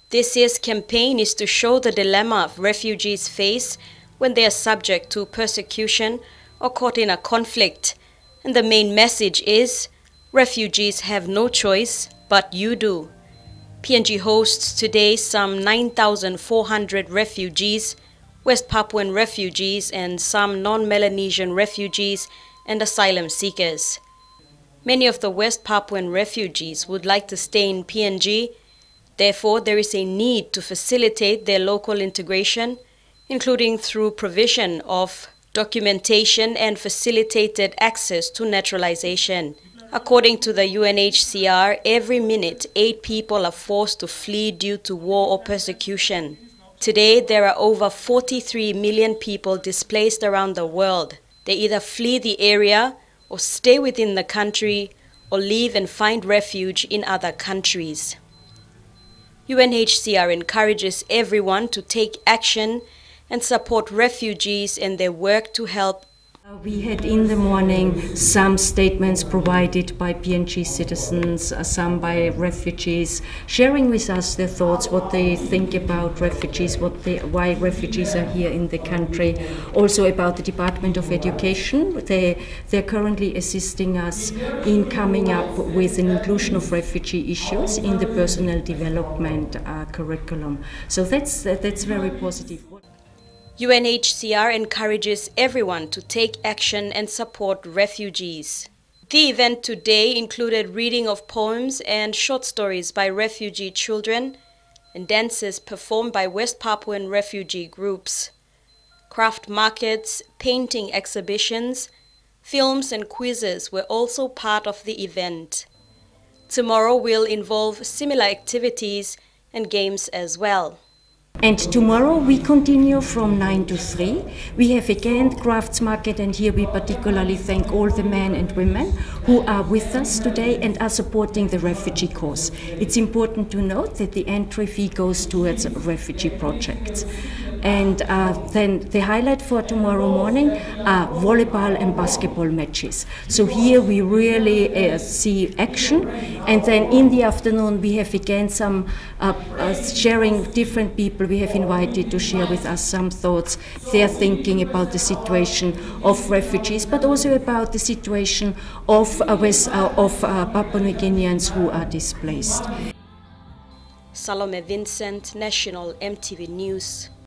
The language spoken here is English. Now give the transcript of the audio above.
This year's campaign is to show the dilemma refugees face when they are subject to persecution or caught in a conflict. And the main message is, refugees have no choice, but you do. PNG hosts today some 9,400 refugees, West Papuan refugees and some non-Melanesian refugees and asylum seekers. Many of the West Papuan refugees would like to stay in PNG. Therefore, there is a need to facilitate their local integration, including through provision of documentation and facilitated access to naturalization. According to the UNHCR, every minute 8 people are forced to flee due to war or persecution. Today, there are over 43 million people displaced around the world. They either flee the area or stay within the country or leave and find refuge in other countries. UNHCR encourages everyone to take action and support refugees in their work to help. We had in the morning some statements provided by PNG citizens, some by refugees, sharing with us their thoughts, what they think about refugees, why refugees are here in the country. Also about the Department of Education. They're currently assisting us in coming up with an inclusion of refugee issues in the personal development curriculum. So that's very positive. UNHCR encourages everyone to take action and support refugees. The event today included reading of poems and short stories by refugee children and dances performed by West Papuan refugee groups. Craft markets, painting exhibitions, films and quizzes were also part of the event. Tomorrow will involve similar activities and games as well. And tomorrow we continue from 9 to 3. We have again crafts market, and here we particularly thank all the men and women who are with us today and are supporting the refugee cause. It's important to note that the entry fee goes towards refugee projects. And then the highlight for tomorrow morning are volleyball and basketball matches. So here we really see action. And then in the afternoon we have again some sharing different people we have invited to share with us some thoughts, their thinking about the situation of refugees, but also about the situation of Papua New Guineans who are displaced. Salome Vincent, National MTV News.